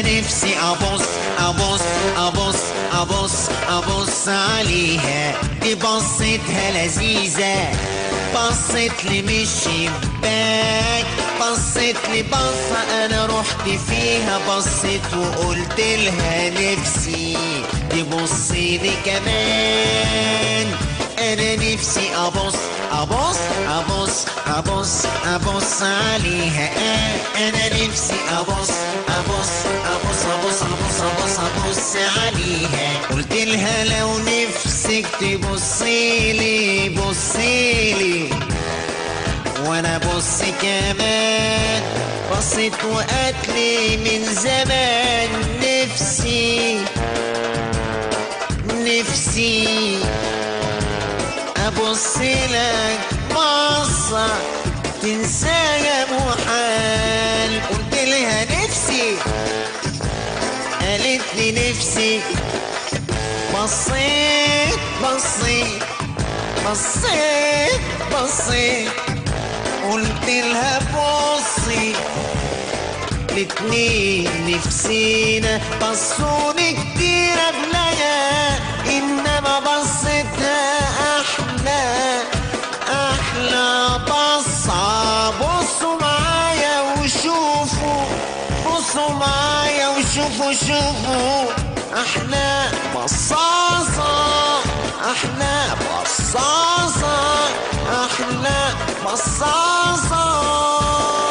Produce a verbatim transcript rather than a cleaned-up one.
نفسي ابص ابص ابص ابص ابص عليها. دي بصتها لذيذة، بصت لي من الشباك، بصت لي بصة انا رحت فيها، بصت وقلت لها نفسي تبصي لي كمان. انا نفسي ابص ابص ابص ابص ابص عليها. انا نفسي ابص ابص ابص ابص ابص ابص ابص عليها. قلت لها لو نفسك تبصيلي بصيلي وانا بص كمان. بصت وقتلي من زمان نفسي نفسي ابص لك بصة تنساها محال. قلت لها نفسي، قالت لي نفسي. بصيت بصيت بصيت بصيت قلت لها بصي. الاتنين نفسينا بصوني كتير قبلها، انما بصتها احلى احلى بصة. بصوا معايا وشوفوا، بصوا معايا وشوفوا شوفوا احلى بصاصة، احلى بصاصة، احلى بصاصة.